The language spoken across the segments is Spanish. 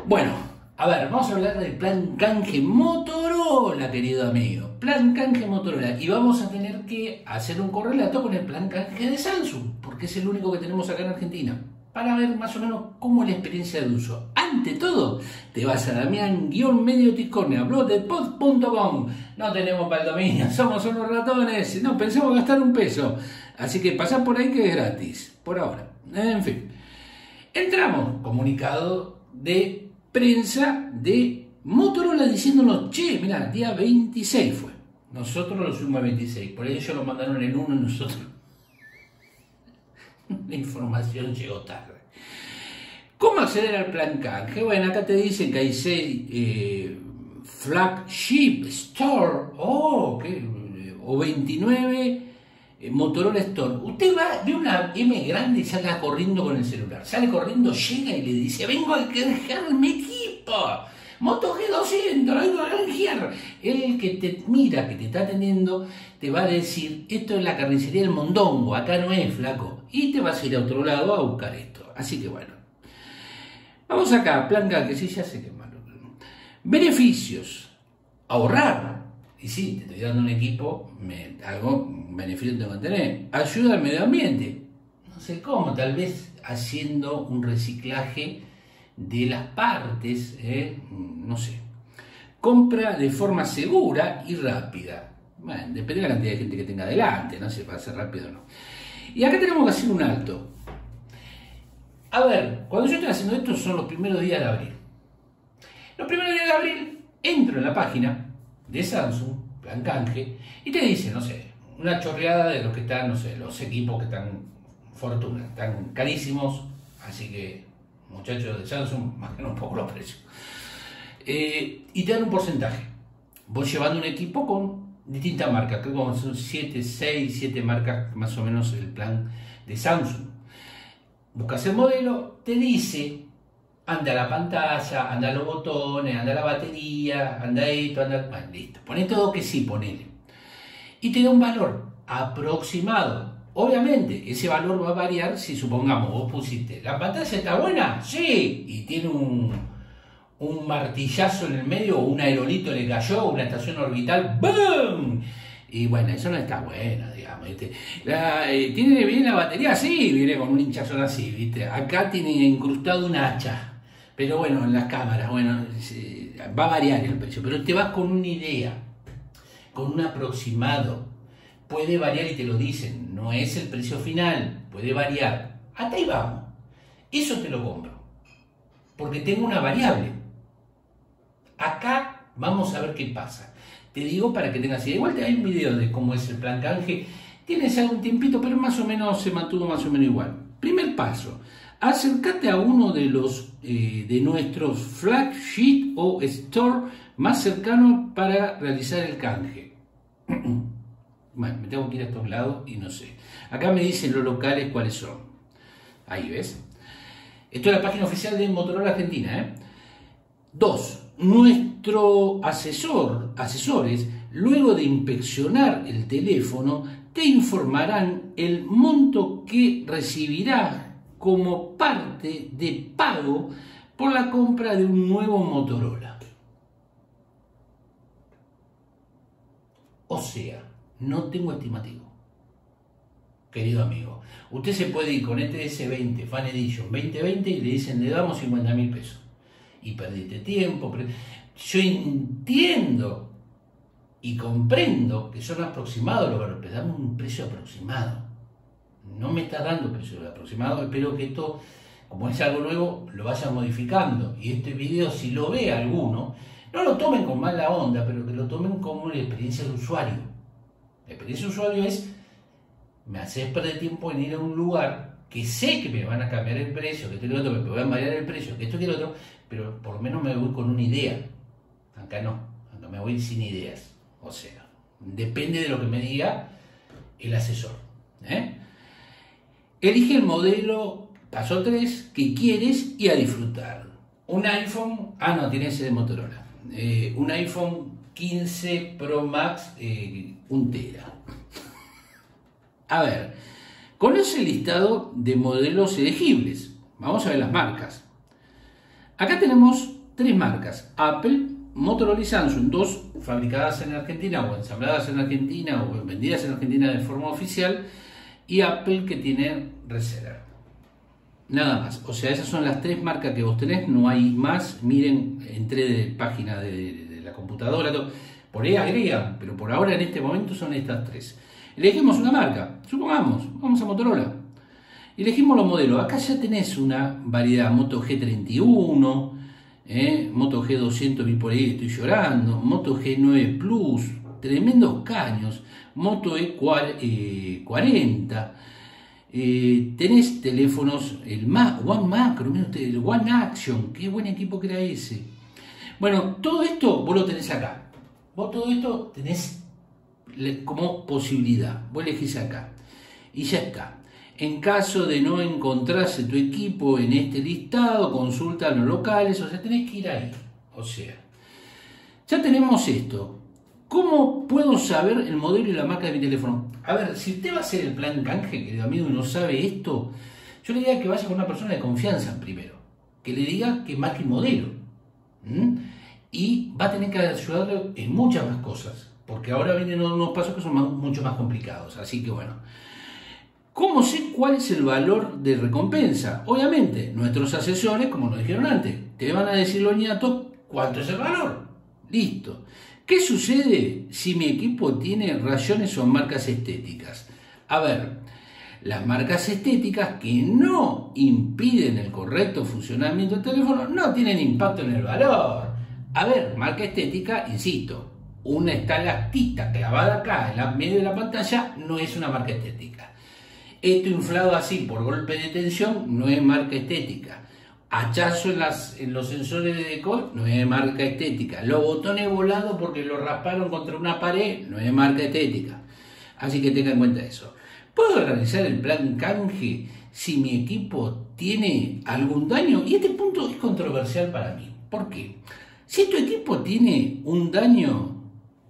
Bueno, a ver, vamos a hablar del plan canje Motorola, querido amigo. Plan canje Motorola. Y vamos a tener que hacer un correlato con el plan canje de Samsung, porque es el único que tenemos acá en Argentina, para ver más o menos cómo es la experiencia de uso. Ante todo, te vas a Damián-Medio-Tiscornia, blogdepod.com. No tenemos para el dominio, somos unos ratones, no pensamos gastar un peso. Así que pasá por ahí que es gratis, por ahora. En fin. Entramos, comunicado de prensa de Motorola diciéndonos, che, mirá, día 26 fue. Nosotros lo subimos a 26, por ahí ellos lo mandaron en 1 y nosotros... La información llegó tarde. ¿Cómo acceder al plan canje? Bueno, acá te dicen que hay 6 flagship store o 29 Motorola Store. Usted va, ve una M grande y sale corriendo con el celular. Sale corriendo, llega y le dice, vengo a canjear mi equipo. Moto G200, vengo a canjear. El que te mira, que te está atendiendo, te va a decir, esto es la carnicería del Mondongo, acá no es, flaco. Y te vas a ir a otro lado a buscar esto. Así que bueno. Vamos acá, plan canje, sí, ya sé que es malo. Beneficios. Ahorrar. Y sí, te estoy dando un equipo, un beneficio tengo que tener. Ayuda al medio ambiente. No sé cómo, tal vez haciendo un reciclaje de las partes, no sé. Compra de forma segura y rápida. Bueno, depende de la cantidad de gente que tenga adelante, no sé, para ser rápido o no. Y acá tenemos que hacer un alto. A ver, cuando yo estoy haciendo esto son los primeros días de abril. Los primeros días de abril entro en la página de Samsung, plan canje, y te dice, no sé, una chorreada de los que están, no sé, los equipos que están fortuna, están carísimos, así que muchachos de Samsung, bajen un poco los precios. Y te dan un porcentaje. Voy llevando un equipo con distintas marcas, creo que son 7 marcas más o menos el plan de Samsung. Buscas el modelo, te dice, anda la pantalla, anda los botones, anda la batería, anda esto, anda... Bueno, listo. Poné todo que sí, ponele. Y te da un valor aproximado. Obviamente, ese valor va a variar si, supongamos, vos pusiste, ¿la pantalla está buena? Sí. Y tiene un martillazo en el medio, o un aerolito le cayó, una estación orbital, ¡boom! Y bueno, eso no está bueno, digamos, ¿viste? ¿Tiene bien la batería? Sí, viene con un hinchazón así, ¿viste? Acá tiene incrustado un hacha. Pero bueno, en las cámaras, bueno, va a variar el precio, pero te vas con una idea, con un aproximado. Puede variar y te lo dicen, no es el precio final, puede variar. Hasta ahí vamos. Eso te lo compro, porque tengo una variable. Acá vamos a ver qué pasa. Te digo para que tengas idea. Igual hay un video de cómo es el plan canje. Tienes algún tiempito, pero más o menos se mantuvo más o menos igual. Primer paso. Acércate a uno de de nuestros flagship o store más cercanos para realizar el canje. Bueno, me tengo que ir a estos lados y no sé. Acá me dicen los locales cuáles son. Ahí ves. Esto es la página oficial de Motorola Argentina. 2. Nuestro asesores, luego de inspeccionar el teléfono, te informarán el monto que recibirás como parte de pago por la compra de un nuevo Motorola. O sea, no tengo estimativo. Querido amigo, usted se puede ir con este S20 Fan Edition 2020 y le dicen, le damos 50.000 pesos. Y perdiste tiempo. Yo entiendo y comprendo que son aproximados los valores, pero dame un precio aproximado. No me está dando precio aproximado, espero que esto, como es algo nuevo, lo vaya modificando. Y este video, si lo ve alguno, no lo tomen con mala onda, pero que lo tomen como la experiencia de usuario. La experiencia de usuario es, me haces perder tiempo en ir a un lugar que sé que me van a cambiar el precio, que esto y lo otro, me van a variar el precio, que esto y lo otro, pero por lo menos me voy con una idea. Acá no, acá me voy sin ideas. O sea, depende de lo que me diga el asesor. Elige el modelo, paso 3, que quieres y a disfrutar. Un iPhone, no, tiene ese de Motorola. Un iPhone 15 Pro Max, 1 tera. A ver, conoce el listado de modelos elegibles. Vamos a ver las marcas. Acá tenemos tres marcas: Apple, Motorola y Samsung, dos fabricadas en Argentina o ensambladas en Argentina o vendidas en Argentina de forma oficial, y Apple, que tiene reseller. Nada más. O sea, esas son las tres marcas que vos tenés, no hay más. Miren, entré de página de la computadora, todo. Por ahí agregan, pero por ahora en este momento son estas tres. Elegimos una marca, supongamos, vamos a Motorola. Elegimos los modelos. Acá ya tenés una variedad: Moto G31, Moto G200, vi por ahí, estoy llorando, Moto G9 Plus, tremendos caños, Moto E40. Tenés teléfonos, el One Macro, miren ustedes, el One Action, qué buen equipo que era ese. Bueno, todo esto vos lo tenés acá. Vos todo esto tenés como posibilidad. Vos elegís acá y ya está. En caso de no encontrarse tu equipo en este listado, consulta a los locales, o sea, tenés que ir ahí. O sea, ya tenemos esto. ¿Cómo puedo saber el modelo y la marca de mi teléfono? A ver, si usted va a hacer el plan canje, querido amigo, y no sabe esto, yo le diría que vaya con una persona de confianza primero, que le diga que marque el modelo. Y va a tener que ayudarle en muchas más cosas, porque ahora vienen unos pasos que son mucho más complicados. Así que bueno, ¿cómo sé cuál es el valor de recompensa? Obviamente, nuestros asesores, como nos dijeron antes, te van a decir, Loñato, cuánto es el valor. Listo. ¿Qué sucede si mi equipo tiene rayones o marcas estéticas? A ver, las marcas estéticas que no impiden el correcto funcionamiento del teléfono no tienen impacto en el valor. A ver, marca estética, insisto, una estalactita clavada acá en medio de la pantalla no es una marca estética. Esto inflado así por golpe de tensión no es marca estética. Hachazo en los sensores de decoy no es marca estética. Los botones volados porque los rasparon contra una pared no es marca estética. Así que tengan en cuenta eso. ¿Puedo realizar el plan canje si mi equipo tiene algún daño? Y este punto es controversial para mí. ¿Por qué? Si tu equipo tiene un daño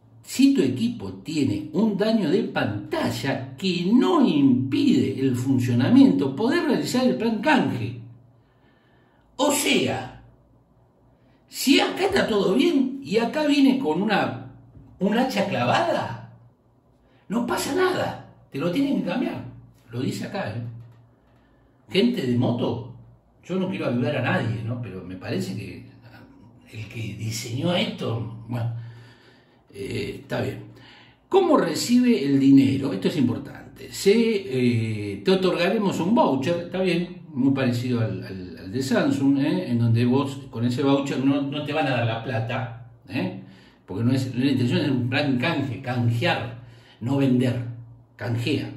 de pantalla que no impide el funcionamiento, podés realizar el plan canje. O sea, si acá está todo bien y acá viene con un hacha clavada, no pasa nada, te lo tienen que cambiar. Lo dice acá, Gente de moto, yo no quiero ayudar a nadie, ¿no? Pero me parece que el que diseñó esto, bueno, está bien. ¿Cómo recibe el dinero? Esto es importante. Te otorgaremos un voucher, está bien, muy parecido al de Samsung, en donde vos con ese voucher no te van a dar la plata, porque la intención es un plan canje, canjear, no vender, canjea.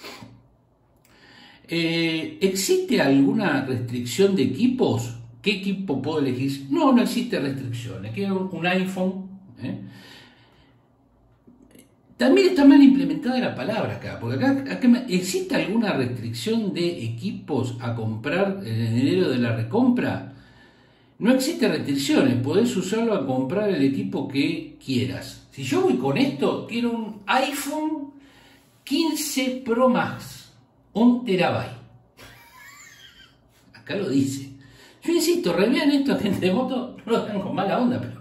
¿Existe alguna restricción de equipos? ¿Qué equipo puedo elegir? No existe restricciones. Quiero un iPhone. También está mal implementada la palabra acá, porque acá ¿existe alguna restricción de equipos a comprar en el dinero de la recompra? No existe restricciones, podés usarlo a comprar el equipo que quieras. Si yo voy con esto, quiero un iPhone 15 Pro Max, 1 terabyte. Acá lo dice. Yo insisto, revean esto, gente de moto, no lo hagan con mala onda, pero...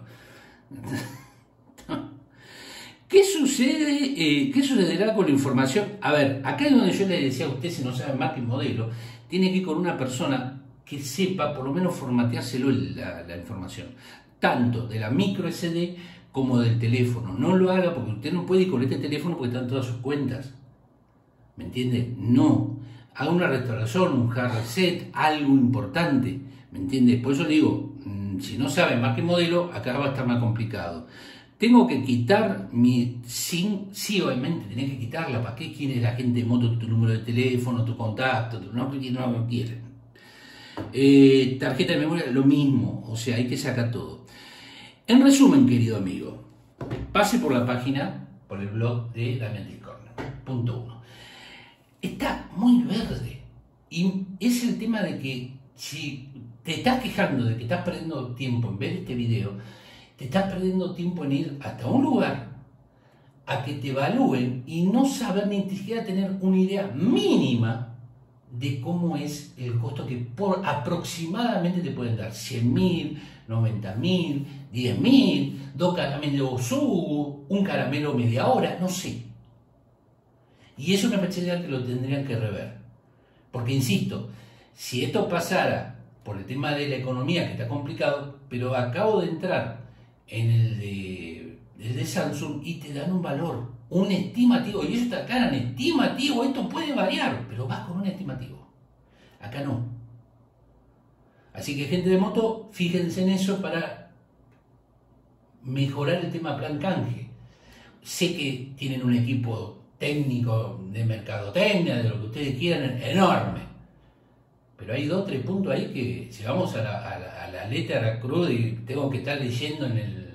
¿Qué sucede? ¿Qué sucederá con la información? A ver, acá es donde yo le decía a usted, si no sabe marca y modelo, tiene que ir con una persona que sepa por lo menos formateárselo la información, tanto de la micro SD como del teléfono. No lo haga porque usted no puede ir con este teléfono porque están todas sus cuentas. ¿Me entiende? No. Haga una restauración, un hard reset, algo importante. ¿Me entiende? Por eso le digo, si no sabe marca y modelo, acá va a estar más complicado. Tengo que quitar mi SIM, sí, obviamente, tenés que quitarla. ¿Para qué quiere la gente de moto tu número de teléfono, tu contacto? No quieren. Tarjeta de memoria, lo mismo, o sea, hay que sacar todo. En resumen, querido amigo, pase por la página, por el blog de Damián Del Corner. Punto 1. Está muy verde. Y es el tema de que si te estás quejando de que estás perdiendo tiempo en ver este video, te estás perdiendo tiempo en ir hasta un lugar a que te evalúen y no saber ni siquiera tener una idea mínima de cómo es el costo que aproximadamente te pueden dar. 100.000, 90.000, 10.000, 2 caramelos Sugo, un caramelo media hora, no sé. Y eso me parecería que lo tendrían que rever. Porque, insisto, si esto pasara por el tema de la economía, que está complicado, pero acabo de entrar en el de Samsung y te dan un valor, un estimativo, y eso está acá en estimativo, esto puede variar, pero vas con un estimativo. Acá no. Así que, gente de moto, fíjense en eso para mejorar el tema plan canje. Sé que tienen un equipo técnico de mercadotecnia, de lo que ustedes quieran, enorme. Pero hay 2 o 3 puntos ahí que si vamos a la letra cruda y tengo que estar leyendo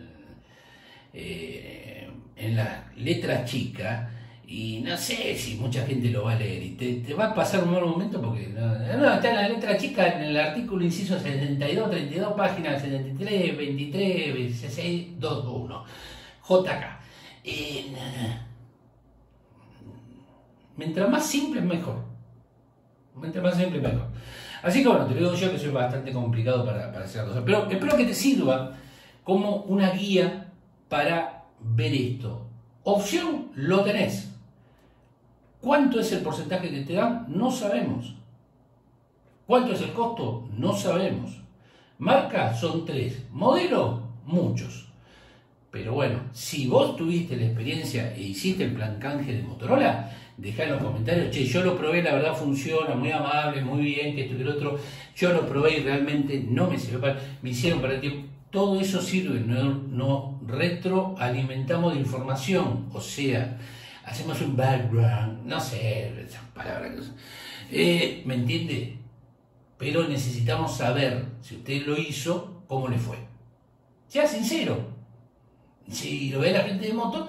en las letras chicas, y no sé si mucha gente lo va a leer, y te va a pasar un mal momento porque no, está en la letra chica, en el artículo inciso 72, 32, páginas 73, 23, 16, 21, JK. Mientras más simple, mejor. Mientras más simple, mejor. Así que bueno, te digo yo que soy bastante complicado para hacer cosas. Pero espero que te sirva como una guía para ver esto. Opción, lo tenés. ¿Cuánto es el porcentaje que te dan? No sabemos. ¿Cuánto es el costo? No sabemos. Marca son 3. Modelo, muchos. Pero bueno, si vos tuviste la experiencia e hiciste el plan canje de Motorola, dejá en los comentarios, che, yo lo probé, la verdad funciona, muy amable, muy bien, que esto y que lo otro, yo lo probé y realmente no me sirvió me hicieron para el tiempo. Todo eso sirve, no retroalimentamos de información, o sea, hacemos un background, no sé, esas palabras que usan. ¿Me entiende? Pero necesitamos saber, si usted lo hizo, cómo le fue. Sea sincero. Si lo ve la gente de moto,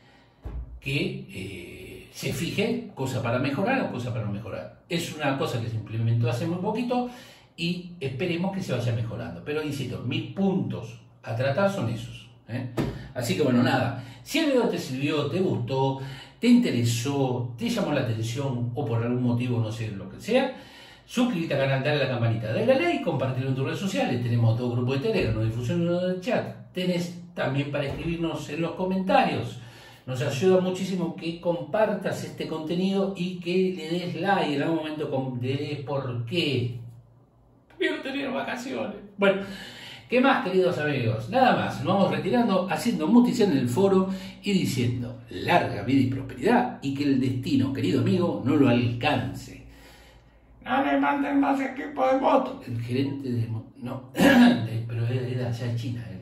que se fije cosa para mejorar o cosa para no mejorar. Es una cosa que se implementó hace muy poquito y esperemos que se vaya mejorando. Pero insisto, mis puntos a tratar son esos. Así que bueno, nada. Si el video te sirvió, te gustó, te interesó, te llamó la atención o por algún motivo, no sé lo que sea, suscríbete al canal, dale a la campanita, dale a like, compartirlo en tus redes sociales. Tenemos 2 grupos de Telegram, 1 de difusión y 1 de chat. Tenés también para escribirnos en los comentarios. Nos ayuda muchísimo que compartas este contenido y que le des like en algún momento, le des por qué. Quiero tener vacaciones. Bueno, ¿qué más, queridos amigos? Nada más, nos vamos retirando, haciendo mutición en el foro y diciendo larga vida y prosperidad y que el destino, querido amigo, no lo alcance. No me manden más equipo de moto. El gerente de moto, no, pero era allá en China.